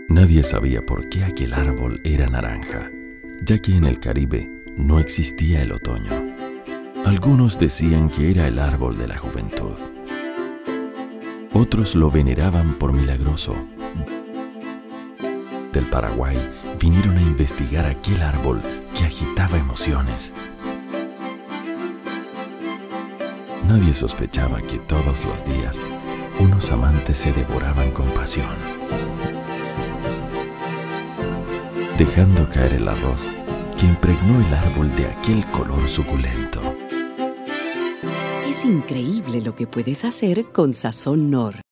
Nadie sabía por qué aquel árbol era naranja, ya que en el Caribe no existía el otoño. Algunos decían que era el árbol de la juventud. Otros lo veneraban por milagroso. Del Paraguay vinieron a investigar aquel árbol que agitaba emociones. Nadie sospechaba que todos los días unos amantes se devoraban con pasión, dejando caer el arroz que impregnó el árbol de aquel color suculento. Es increíble lo que puedes hacer con Sazón Knorr.